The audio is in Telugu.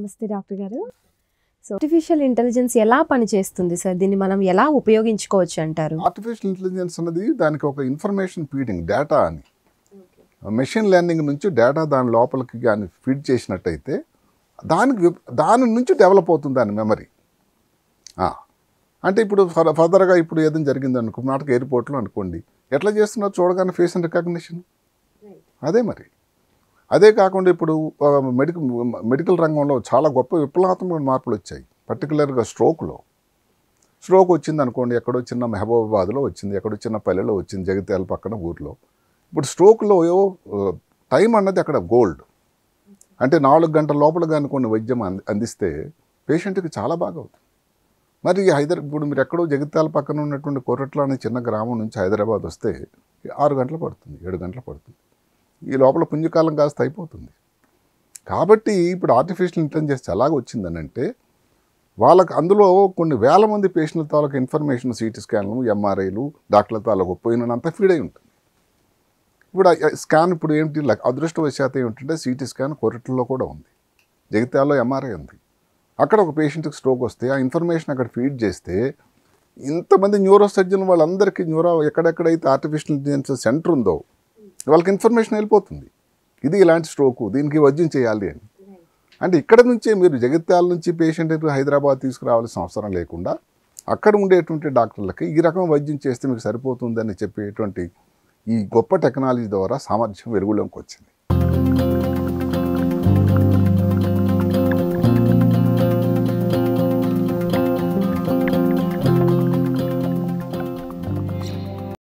నమస్తే డాక్టర్ గారు. సో ఆర్టిఫిషియల్ ఇంటెలిజెన్స్ ఎలా పనిచేస్తుంది సార్? దీన్ని మనం ఎలా ఉపయోగించుకోవచ్చు అంటారు? ఆర్టిఫిషియల్ ఇంటెలిజెన్స్ అన్నది దానికి ఒక ఇన్ఫర్మేషన్ ఫీడింగ్ డేటా అని మెషిన్ లెర్నింగ్ నుంచి డేటా దాని లోపలికి కానీ ఫీడ్ చేసినట్టయితే దాని నుంచి డెవలప్ అవుతుంది దాని మెమరీ. అంటే ఇప్పుడు ఫర్దర్గా ఇప్పుడు ఏదైనా జరిగింది అనుకో, నాటక ఎయిర్పోర్ట్లో అనుకోండి, ఎట్లా చేస్తున్నారు చూడగానే ఫేస్ అండ్ రికగ్నిషన్. అదే మరి అదే కాకుండా ఇప్పుడు మెడికల్ రంగంలో చాలా గొప్ప విప్లవాత్మక మార్పులు వచ్చాయి. పర్టికులర్గా స్ట్రోక్ వచ్చింది అనుకోండి, ఎక్కడో చిన్న మెహబూబాబాద్లో వచ్చింది, ఎక్కడో చిన్న పల్లెలో వచ్చింది, జగిత్యాల పక్కన ఊర్లో. ఇప్పుడు స్ట్రోక్లో టైం అన్నది అక్కడ గోల్డ్. అంటే 4 గంటల లోపల కానీ కొన్ని వైద్యం అందిస్తే పేషెంట్కి చాలా బాగా అవుతుంది. మరి ఇప్పుడు మీరు ఎక్కడో జగిత్యాల పక్కన ఉన్నటువంటి కొరట్ల అనే చిన్న గ్రామం నుంచి హైదరాబాద్ వస్తే 6 గంటలు పడుతుంది, 7 గంటలు పడుతుంది. ఈ లోపల పుంజకాలం కాస్త అయిపోతుంది. కాబట్టి ఇప్పుడు ఆర్టిఫిషియల్ ఇంటెలిజెన్స్ ఎలాగ వచ్చిందని అంటే, వాళ్ళకి అందులో కొన్ని వేల మంది పేషెంట్ల తాలూకు ఇన్ఫర్మేషన్, సిటీ స్కాన్లు, ఎంఆర్ఐలు, డాక్టర్ల తాలూకు పోయినంత ఫీడ్ అయి ఉంటుంది. ఇప్పుడు స్కాన్ ఇప్పుడు ఏంటి, అదృష్టవశాత్తు ఏమిటంటే సిటీ స్కాన్ కొరట్లలో కూడా ఉంది, జగిత్యాలలో ఎంఆర్ఐ ఉంది. అక్కడ ఒక పేషెంట్కి స్ట్రోక్ వస్తే ఆ ఇన్ఫర్మేషన్ అక్కడ ఫీడ్ చేస్తే ఇంతమంది న్యూరో సర్జన్ వాళ్ళందరికీ ఎక్కడెక్కడైతే ఆర్టిఫిషియల్ ఇంటెలిజెన్స్ సెంటర్ ఉందో వాళ్ళకి ఇన్ఫర్మేషన్ వెళ్ళిపోతుంది. ఇది ఇలాంటి స్ట్రోకు, దీనికి వైద్యం చేయాలి అని. అంటే ఇక్కడ నుంచే మీరు జగిత్యాల నుంచి పేషెంట్ హైదరాబాద్ తీసుకురావాల్సిన అవసరం లేకుండా అక్కడ ఉండేటువంటి డాక్టర్లకి ఈ రకం వైద్యం చేస్తే మీకు సరిపోతుందని చెప్పేటువంటి ఈ గొప్ప టెక్నాలజీ ద్వారా సామర్థ్యం వెలుగులోకి వచ్చింది.